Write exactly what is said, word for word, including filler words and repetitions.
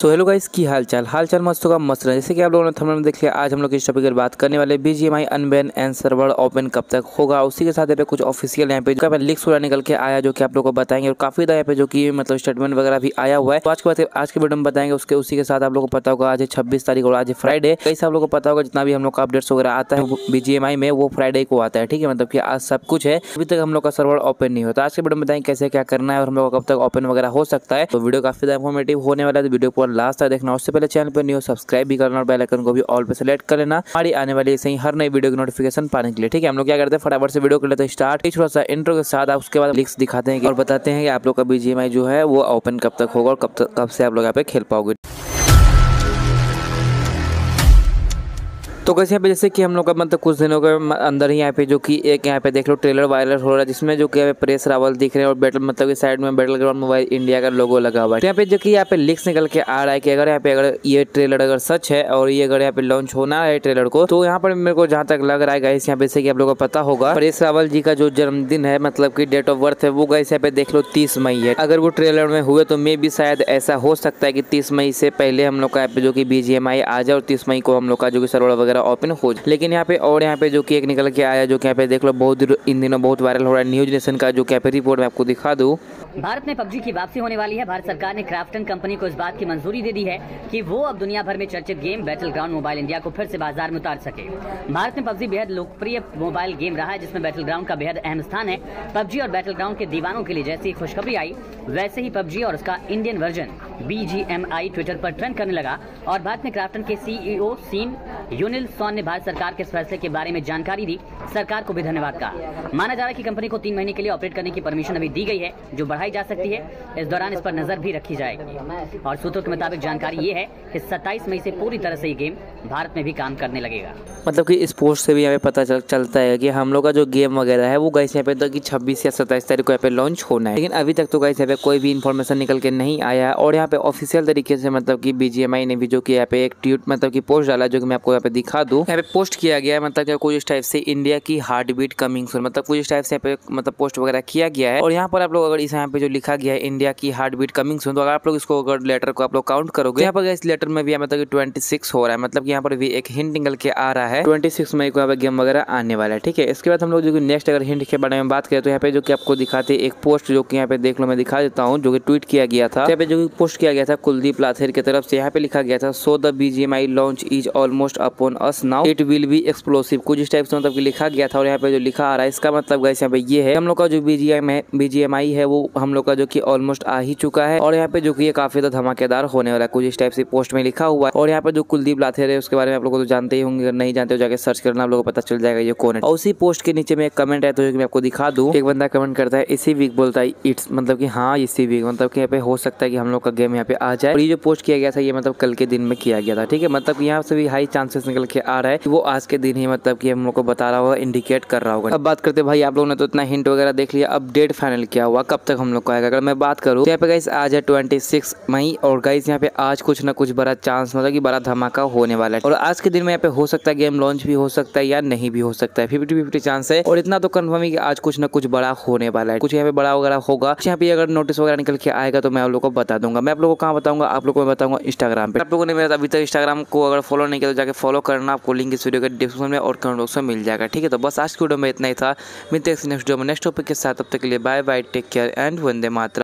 तो hello guys, की हाल चाल हाल चाल मस्त होगा मस्त रहे। जैसे कि आप लोगों ने थंबनेल में देख लिया, आज हम लोग इस टॉपिक पर बात करने वाले BGMI unban and server open कब तक होगा। उसी के साथ यहाँ पे कुछ ऑफिशियल यहाँ पे जो लीक्स पूरा निकल के आया, जो कि आप लोग को बताएंगे। और काफी यहाँ पे जो कि मतलब स्टेटमेंट वगैरह भी आया हुआ है। तो आज के बाद आज के वीडियो में बताएंगे। उसके उसी के साथ आप लोग को पता होगा आज है छब्बीस तारीख और आज है फ्राइडे। कैसे आप लोग को पता होगा जितना भी हम लोग का अपडेट्स वगैरह आता है बीजीएमआई में वो फ्राइडे को आता है। ठीक है, मतलब कि आज सब कुछ है, अभी तक हम लोग का सर्वर ओपन नहीं होता। आज के वीडियो में बताएंगे कैसे क्या करना है और हम लोग कब तक ओपन वगैरह हो सकता है। तो वीडियो काफी इन्फॉर्मेटिव होने वाला है, तो वीडियो को लास्ट तक देखना। उससे पहले चैनल पर न्यू सब्सक्राइब भी करना और बेल आइकन को भी ऑल पे सेलेक्ट कर लेना हमारी आने वाली ऐसे ही हर नई वीडियो की नोटिफिकेशन पाने के लिए। ठीक है, हम लोग क्या करते हैं फटाफट से वीडियो कर लेते हैं स्टार्ट। थोड़ा सा इंट्रो के साथ उसके बाद लिंक्स दिखाते हैं और बताते हैं कि आप लोग का बीजीएमआई जो है वो ओपन कब तक होगा और कब तक कब से आप लोग यहाँ पे खेल पाओगे। तो कैसे यहाँ पे जैसे कि हम लोग का मतलब कुछ दिनों के अंदर ही यहाँ पे जो कि एक यहाँ पे देख लो ट्रेलर वायरल हो रहा है, जिसमें जो कि यहाँ पे प्रेस रावल दिख रहे हैं और बैटल मतलब कि साइड में बैटल ग्राउंड मोबाइल इंडिया का लोगो लगा हुआ है। तो यहाँ पे जो कि यहाँ पे लिंक्स निकल के आ रहा है कि अगर यहाँ पे अगर ये ट्रेलर अगर सच है और ये अगर यहाँ पे लॉन्च होना है ट्रेलर को, तो यहाँ पर मेरे को जहाँ तक लग रहा है गाइस, यहाँ पे जैसे कि आप लोगों को पता होगा प्रेस रावल जी का जो जन्मदिन है मतलब की डेट ऑफ बर्थ है वो गाइस यहाँ पे देख लो तीस मई है। अगर वो ट्रेलर में हुए तो मे भी शायद ऐसा हो सकता है कि तीस मई से पहले हम लोग का यहाँ पे जो की बीजीएमआई आ जाए और तीस मई को हम लोग का जो की सर्वर वगैरह ओपन हो जाए। लेकिन यहाँ पे और यहाँ पे जो कि एक निकल के आया जो कि यहाँ पे देख लो बहुत इन दिनों बहुत वायरल हो रहा है न्यूज नेशन का, जो कि यहाँ पे रिपोर्ट में आपको दिखा दूं। भारत में पबजी की वापसी होने वाली है। भारत सरकार ने क्राफ्टन कंपनी को इस बात की मंजूरी दे दी है कि वो अब दुनिया भर में चर्चित game battleground mobile India को फिर से बाजार में उतार सके। भारत में पबजी बेहद लोकप्रिय मोबाइल गेम रहा है, जिसमें बैटल ग्राउंड का बेहद अहम स्थान है। पबजी और बैटल ग्राउंड के दीवानों के लिए जैसी खुशखबरी आई, वैसे ही पबजी और उसका इंडियन वर्जन बीजीएमआई ट्विटर पर ट्रेंड करने लगा। और भारत में क्राफ्टन के सीईओ सीन यूनिल सॉन ने भारत सरकार के इस फैसले के बारे में जानकारी दी। सरकार को भी धन्यवाद कहा। माना जा रहा है कि कंपनी को तीन महीने के लिए ऑपरेट करने की परमिशन अभी दी गई है, जो बढ़ाई जा सकती है। इस दौरान इस पर नजर भी रखी जाएगी। और सूत्रों के मुताबिक जानकारी ये है कि सत्ताईस मई से पूरी तरह से ये गेम भारत में भी काम करने लगेगा। मतलब कि इस पोस्ट से भी यहाँ पे पता चल, चलता है कि हम लोग का जो गेम वगैरह है वो गाइस यहाँ पे तक कि छब्बीस या सत्ताईस तारीख को यहाँ पे लॉन्च होना है। लेकिन अभी तक तो गाइस यहाँ पे कोई भी इन्फॉर्मेशन निकल के नहीं आया है। और यहाँ पे ऑफिशियल तरीके से मतलब कि बीजीएमआई ने भी जो कि यहाँ पे एक ट्वीट मतलब कि पोस्ट डाला, जो कि मैं आपको यहाँ पे दिखा दूं। यहाँ पे पोस्ट किया गया है मतलब कि कुछ इस टाइप से इंडिया की हार्ट बीट कमिंग सून, मतलब कुछ इस टाइप से यहाँ पे मतलब पोस्ट वगैरह किया गया है। और यहाँ पर आप लोग अगर इस यहाँ पे जो लिखा गया है इंडिया की हार्ट बीट कमिंग सून, तो अगर आप लोग इसको अगर लेटर को आप लोग काउंट करोगे, यहाँ पर इस लेटर में भी मतलब कि ट्वेंटी सिक्स हो रहा है। मतलब यहाँ पर भी एक हिंट निकल के आ रहा है ट्वेंटी सिक्स मई को यहाँ पे गेम वगैरह आने वाला है। ठीक है, इसके बाद हम लोग जो नेक्स्ट अगर हिंट के बारे में बात करें तो यहाँ पे जो कि आपको दिखाते एक पोस्ट जो कि यहाँ पे देख लो, मैं दिखा देता हूँ, जो कि ट्वीट किया गया था। यहाँ पे जो कि पोस्ट किया गया था कुलदीप लाथेर की तरफ से, यहाँ पे लिखा गया था so the BGMI launch is almost upon us now, it will be explosive. कुछ इस टाइप से मतलब कि लिखा गया था। और यहाँ पे जो लिखा आ रहा है इसका मतलब गाइस यहाँ पे ये है हम लोग का जो बीजीएम बीजीएमआई है वो हम लोग का जो कि ऑलमोस्ट आ ही चुका है। और यहाँ पे जो कि ये काफी ज्यादा धमाकेदार होने वाला है, कुछ इस टाइप से पोस्ट में लिखा हुआ है। और यहाँ पे जो कुलदीप लाथेर है उसके बारे में आप लोग तो जानते ही होंगे, अगर नहीं जानते हो जाके सर्च करना, आप लोगों को पता चल जाएगा ये कौन है। और उसी पोस्ट के नीचे में एक कमेंट है तो मैं आपको दिखा दूं। एक बंदा कमेंट करता है इसी वीक, बोलता है इट्स मतलब कि हाँ इसी वीक, मतलब कि यहाँ पे हो सकता है कि हम लोग का गेम यहाँ पे आ जाए। और ये जो पोस्ट किया गया था ये मतलब कल के दिन में किया गया था। ठीक है, मतलब यहाँ से भी हाई चांसेस निकल के आ रहा है कि वो आज के दिन ही मतलब कि हम लोग को बता रहा होगा, इंडिकेट कर रहा होगा। अब बात करते भाई, आप लोगों ने तो इतना हिंट वगैरह देख लिया, अब डेट फाइनल क्या हुआ, कब तक हम लोग का आएगा। अगर मैं बात करूँ यहाँ पे गाइस आज है ट्वेंटी सिक्स मई और गाइस यहाँ पे आज कुछ ना कुछ बड़ा चांस मतलब कि बड़ा धमाका होने वाला है। और आज के दिन में यहाँ पे हो सकता है गेम लॉन्च भी हो सकता है या नहीं भी हो सकता है, फिफ्टी फिफ्टी चांस है। और इतना तो कंफर्म है कि आज कुछ ना कुछ बड़ा होने वाला है, कुछ यहाँ पे बड़ा वगैरह होगा। यहाँ पे अगर नोटिस वगैरह निकल के आएगा तो मैं आप लोगों को बता दूंगा। मैं आप लोगों को कहाँ बताऊंगा, आप लोगों को बताऊंगा इंस्टाग्राम पे। आप लोगों ने मेरा अभी तक इंस्टाग्राम को अगर फॉलो नहीं किया तो जाके फॉलो करना, आपको लिंक इस वीडियो के डिस्क्रिप्शन में और कमेंट बॉक्स में मिल जाएगा। ठीक है, तो बस आज की वीडियो में इतना ही था। मिलते हैं नेक्स्ट वीडियो में नेक्स्ट टॉपिक के साथ, तब तक के लिए bye bye, take care and वंदे मातरम।